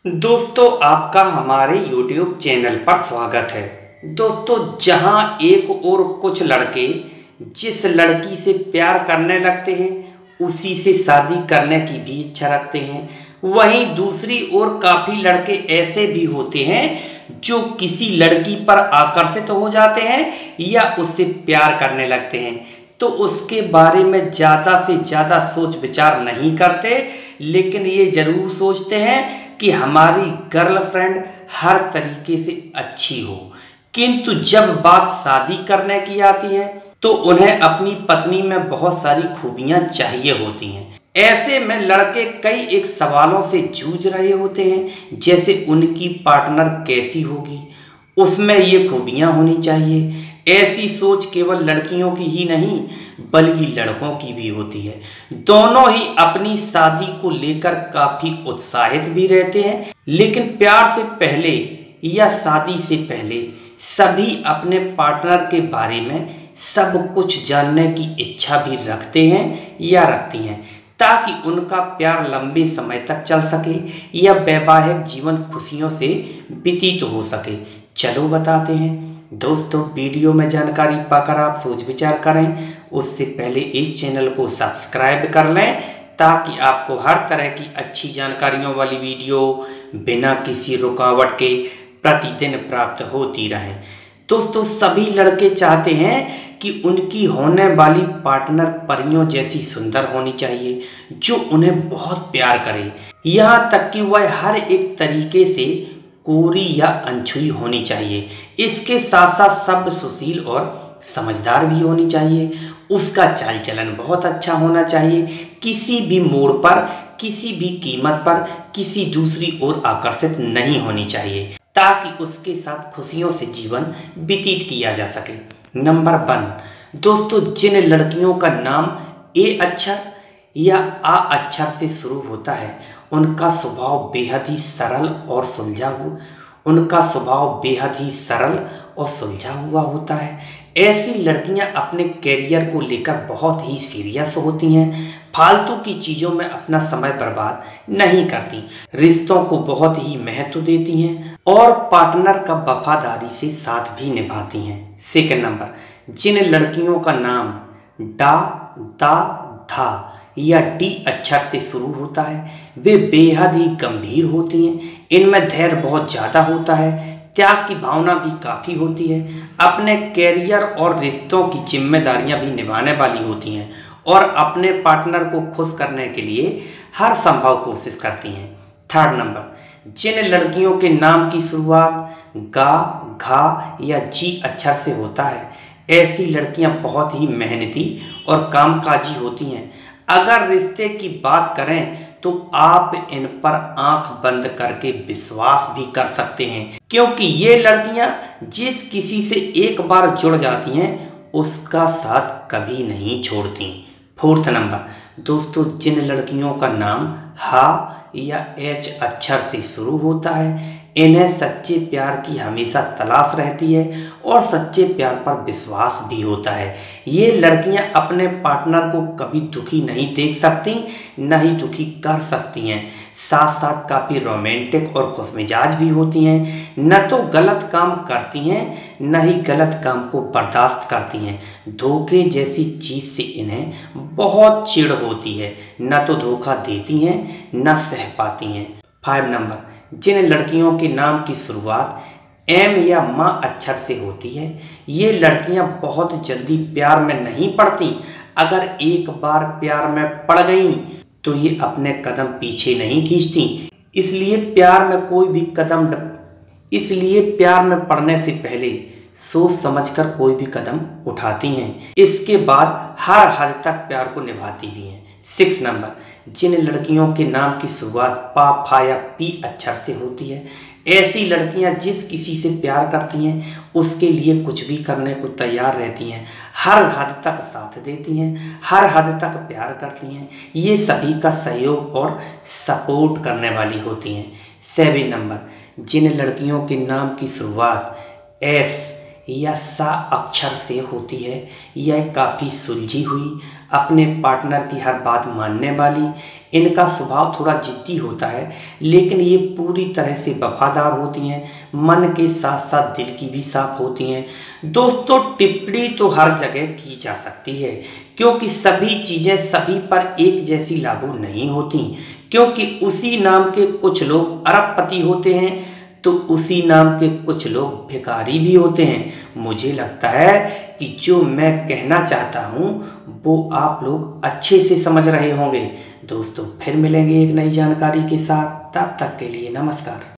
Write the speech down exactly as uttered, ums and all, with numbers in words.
दोस्तों, आपका हमारे यूट्यूब चैनल पर स्वागत है। दोस्तों, जहां एक और कुछ लड़के जिस लड़की से प्यार करने लगते हैं उसी से शादी करने की भी इच्छा रखते हैं, वहीं दूसरी ओर काफ़ी लड़के ऐसे भी होते हैं जो किसी लड़की पर आकर्षित हो जाते हैं या उससे प्यार करने लगते हैं तो उसके बारे में ज़्यादा से ज़्यादा सोच विचार नहीं करते, लेकिन ये ज़रूर सोचते हैं कि हमारी गर्लफ्रेंड हर तरीके से अच्छी हो। किंतु जब बात शादी करने की आती है तो उन्हें अपनी पत्नी में बहुत सारी खूबियां चाहिए होती हैं। ऐसे में लड़के कई एक सवालों से जूझ रहे होते हैं, जैसे उनकी पार्टनर कैसी होगी, उसमें ये खूबियां होनी चाहिए। ऐसी सोच केवल लड़कियों की ही नहीं बल्कि लड़कों की भी होती है। दोनों ही अपनी शादी को लेकर काफी उत्साहित भी रहते हैं, लेकिन प्यार से पहले या शादी से पहले सभी अपने पार्टनर के बारे में सब कुछ जानने की इच्छा भी रखते हैं या रखती हैं, ताकि उनका प्यार लंबे समय तक चल सके या वैवाहिक जीवन खुशियों से व्यतीत हो सके। चलो बताते हैं। दोस्तों, वीडियो में जानकारी पाकर आप सोच विचार करें, उससे पहले इस चैनल को सब्सक्राइब कर लें ताकि आपको हर तरह की अच्छी जानकारियों वाली वीडियो बिना किसी रुकावट के प्रतिदिन प्राप्त होती रहे। दोस्तों, सभी लड़के चाहते हैं कि उनकी होने वाली पार्टनर परियों जैसी सुंदर होनी चाहिए, जो उन्हें बहुत प्यार करे, यहाँ तक कि वह हर एक तरीके से कोरी या अनछुई होनी चाहिए। इसके साथ साथ सब सुशील और समझदार भी होनी चाहिए। उसका चाल चलन बहुत अच्छा होना चाहिए। किसी भी मोड़ पर, किसी भी कीमत पर किसी दूसरी ओर आकर्षित नहीं होनी चाहिए, ताकि उसके साथ खुशियों से जीवन व्यतीत किया जा सके। नंबर वन, दोस्तों, जिन लड़कियों का नाम ए अक्षर या आ अक्षर से शुरू होता है उनका स्वभाव बेहद ही सरल और सुलझा हुआ उनका स्वभाव बेहद ही सरल और सुलझा हुआ होता है। ऐसी लड़कियां अपने कैरियर को लेकर बहुत ही सीरियस होती हैं, फालतू की चीज़ों में अपना समय बर्बाद नहीं करती, रिश्तों को बहुत ही महत्व देती हैं और पार्टनर का वफादारी से साथ भी निभाती हैं। सेकंड नंबर, जिन लड़कियों का नाम डा, दा, धा या डी अक्षर से शुरू होता है वे बेहद ही गंभीर होती हैं। इनमें धैर्य बहुत ज़्यादा होता है, त्याग की भावना भी काफ़ी होती है, अपने कैरियर और रिश्तों की जिम्मेदारियां भी निभाने वाली होती हैं और अपने पार्टनर को खुश करने के लिए हर संभव कोशिश करती हैं। थर्ड नंबर, जिन लड़कियों के नाम की शुरुआत गा, घा या जी अक्षर से होता है ऐसी लड़कियां बहुत ही मेहनती और कामकाजी होती हैं। अगर रिश्ते की बात करें तो आप इन पर आंख बंद करके विश्वास भी कर सकते हैं, क्योंकि ये लड़कियां जिस किसी से एक बार जुड़ जाती हैं उसका साथ कभी नहीं छोड़ती। फोर्थ नंबर, दोस्तों, जिन लड़कियों का नाम हा या एच अक्षर से शुरू होता है इन्हें सच्चे प्यार की हमेशा तलाश रहती है और सच्चे प्यार पर विश्वास भी होता है। ये लड़कियां अपने पार्टनर को कभी दुखी नहीं देख सकती, न ही दुखी कर सकती हैं। साथ साथ काफ़ी रोमांटिक और खुशमिजाज भी होती हैं। न तो गलत काम करती हैं न ही गलत काम को बर्दाश्त करती हैं। धोखे जैसी चीज़ से इन्हें बहुत चिढ़ होती है, न तो धोखा देती हैं न सह पाती हैं। फाइव नंबर, जिन लड़कियों के नाम की शुरुआत एम या माँ अक्षर से होती है ये लड़कियां बहुत जल्दी प्यार में नहीं पड़ती। अगर एक बार प्यार में पड़ गईं तो ये अपने कदम पीछे नहीं खींचती, इसलिए प्यार में कोई भी कदम इसलिए प्यार में पड़ने से पहले सोच समझकर कोई भी कदम उठाती हैं। इसके बाद हर हद तक प्यार को निभाती भी हैं। सिक्स नंबर, जिन लड़कियों के नाम की शुरुआत पा, फा या पी अक्षर से होती है ऐसी लड़कियां जिस किसी से प्यार करती हैं उसके लिए कुछ भी करने को तैयार रहती हैं, हर हद तक साथ देती हैं, हर हद तक प्यार करती हैं। ये सभी का सहयोग और सपोर्ट करने वाली होती हैं। सेवन नंबर, जिन लड़कियों के नाम की शुरुआत एस या सा अक्षर से होती है यह काफ़ी सुलझी हुई, अपने पार्टनर की हर बात मानने वाली। इनका स्वभाव थोड़ा जिद्दी होता है, लेकिन ये पूरी तरह से वफादार होती हैं। मन के साथ साथ दिल की भी साफ होती हैं। दोस्तों, टिप्पणी तो हर जगह की जा सकती है, क्योंकि सभी चीज़ें सभी पर एक जैसी लागू नहीं होती। क्योंकि उसी नाम के कुछ लोग अरबपति होते हैं, तो उसी नाम के कुछ लोग भिखारी भी होते हैं। मुझे लगता है कि जो मैं कहना चाहता हूँ वो आप लोग अच्छे से समझ रहे होंगे। दोस्तों, फिर मिलेंगे एक नई जानकारी के साथ। तब तक के लिए नमस्कार।